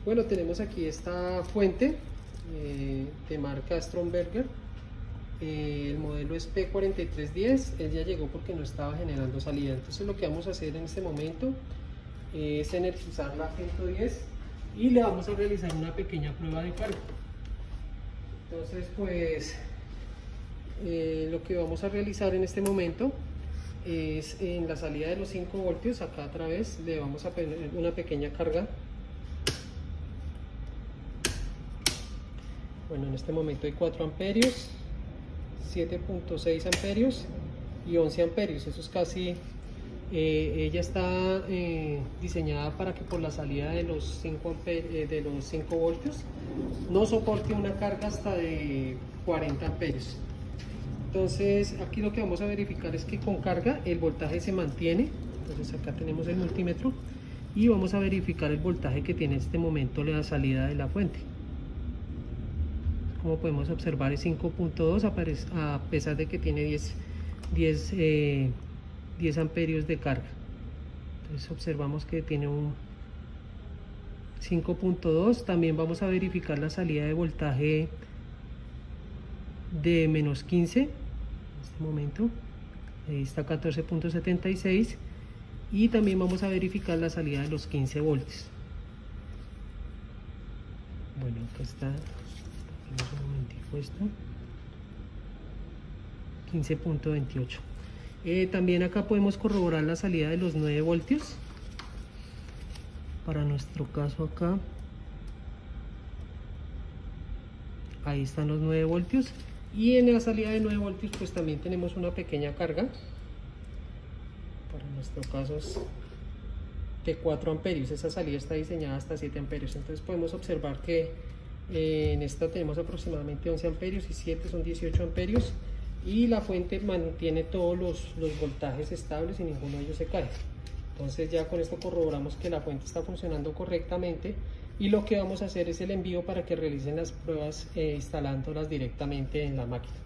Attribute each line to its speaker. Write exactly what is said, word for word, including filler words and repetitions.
Speaker 1: Bueno, tenemos aquí esta fuente eh, de marca Stromberger. Eh, el modelo es P cuatro tres uno cero. Él ya llegó porque no estaba generando salida. Entonces lo que vamos a hacer en este momento es energizar la ciento diez y le vamos a realizar una pequeña prueba de carga. Entonces pues eh, lo que vamos a realizar en este momento es en la salida de los cinco voltios. Acá otra vez le vamos a poner una pequeña carga. Bueno, en este momento hay cuatro amperios, siete punto seis amperios y once amperios. Eso es casi, eh, ella está eh, diseñada para que por la salida de los cinco amperios, eh, de los cinco voltios no soporte una carga hasta de cuarenta amperios. Entonces aquí lo que vamos a verificar es que con carga el voltaje se mantiene. Entonces acá tenemos el multímetro y vamos a verificar el voltaje que tiene en este momento la salida de la fuente. Como podemos observar es cinco punto dos a pesar de que tiene diez, diez, eh, diez amperios de carga. Entonces observamos que tiene un cinco punto dos. También vamos a verificar la salida de voltaje de menos quince. En este momento ahí está catorce punto setenta y seis. Y también vamos a verificar la salida de los quince voltios. Bueno, acá está. Un momentico esto, quince punto veintiocho. Eh, también acá podemos corroborar la salida de los nueve voltios. Para nuestro caso acá, ahí están los nueve voltios. Y en la salida de nueve voltios pues también tenemos una pequeña carga. Para nuestro caso es de cuatro amperios. Esa salida está diseñada hasta siete amperios. Entonces podemos observar que Eh, en esta tenemos aproximadamente once amperios y siete son dieciocho amperios, y la fuente mantiene todos los, los voltajes estables y ninguno de ellos se cae. Entonces ya con esto corroboramos que la fuente está funcionando correctamente, y lo que vamos a hacer es el envío para que realicen las pruebas eh, instalándolas directamente en la máquina.